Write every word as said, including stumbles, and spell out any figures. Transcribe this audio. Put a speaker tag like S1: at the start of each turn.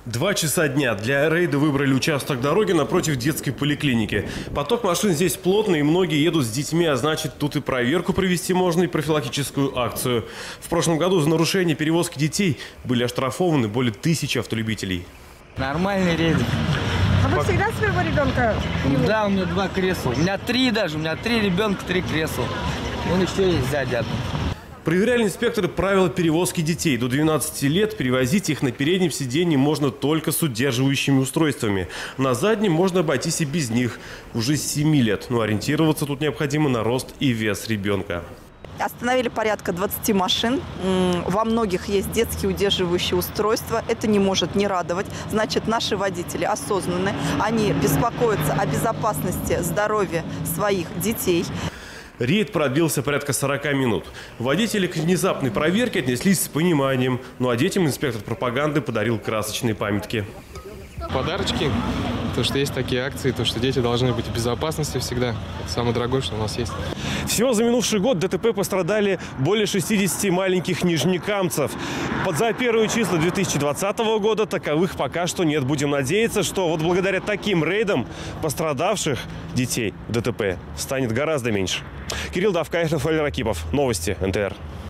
S1: Два часа дня. Для рейда выбрали участок дороги напротив детской поликлиники. Поток машин здесь плотный, и многие едут с детьми, а значит, тут и проверку провести можно, и профилактическую акцию. В прошлом году за нарушение перевозки детей были оштрафованы более тысячи автолюбителей.
S2: Нормальный рейд.
S3: А вы всегда своего ребенка?
S2: Да, у меня два кресла. У меня три даже. У меня три ребенка, три кресла. Он еще есть сзади одно.
S1: Проверяли инспекторы правила перевозки детей. До двенадцати лет перевозить их на переднем сиденье можно только с удерживающими устройствами. На заднем можно обойтись и без них. Уже с семи лет. Но ориентироваться тут необходимо на рост и вес ребенка.
S4: Остановили порядка двадцати машин. Во многих есть детские удерживающие устройства. Это не может не радовать. Значит, наши водители осознанны. Они беспокоятся о безопасности, здоровье своих детей.
S1: Рейд продлился порядка сорока минут. Водители к внезапной проверке отнеслись с пониманием. Ну а детям инспектор пропаганды подарил красочные памятки.
S5: Подарочки, то, что есть такие акции, то, что дети должны быть в безопасности всегда. Это самое дорогое, что у нас есть.
S1: Всего за минувший год ДТП пострадали более шестидесяти маленьких нижнекамцев. Под за первые числа две тысячи двадцатого года таковых пока что нет. Будем надеяться, что вот благодаря таким рейдам пострадавших детей в ДТП станет гораздо меньше. Кирилл Давкаев, Рафаэль Ракипов. Новости эн тэ эр.